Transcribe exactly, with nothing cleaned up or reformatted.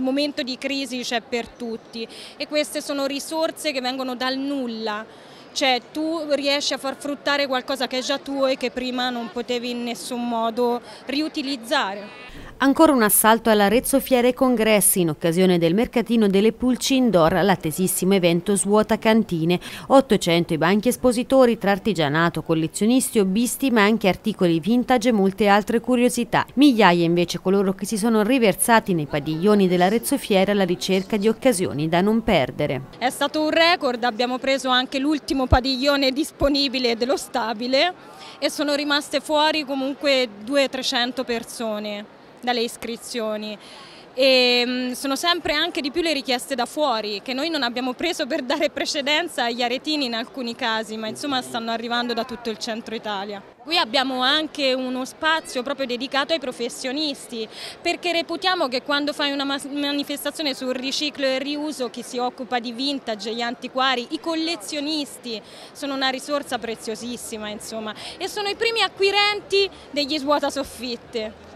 momento di crisi c'è per tutti e queste sono risorse che vengono dal nulla. Cioè tu riesci a far fruttare qualcosa che è già tuo e che prima non potevi in nessun modo riutilizzare. Ancora un assalto all'Arezzo Fiere e Congressi in occasione del mercatino delle pulci indoor, l'attesissimo evento svuota cantine. ottocento i banchi espositori tra artigianato, collezionisti, hobbisti, ma anche articoli vintage e molte altre curiosità. Migliaia invece coloro che si sono riversati nei padiglioni dell'Arezzo Fiere alla ricerca di occasioni da non perdere. È stato un record, abbiamo preso anche l'ultimo padiglione disponibile dello stabile e sono rimaste fuori comunque duecento trecento persone dalle iscrizioni e sono sempre anche di più le richieste da fuori che noi non abbiamo preso per dare precedenza agli aretini in alcuni casi, ma insomma stanno arrivando da tutto il centro Italia. Qui abbiamo anche uno spazio proprio dedicato ai professionisti, perché reputiamo che quando fai una manifestazione sul riciclo e il riuso chi si occupa di vintage, gli antiquari, i collezionisti sono una risorsa preziosissima insomma e sono i primi acquirenti degli svuotasoffitte.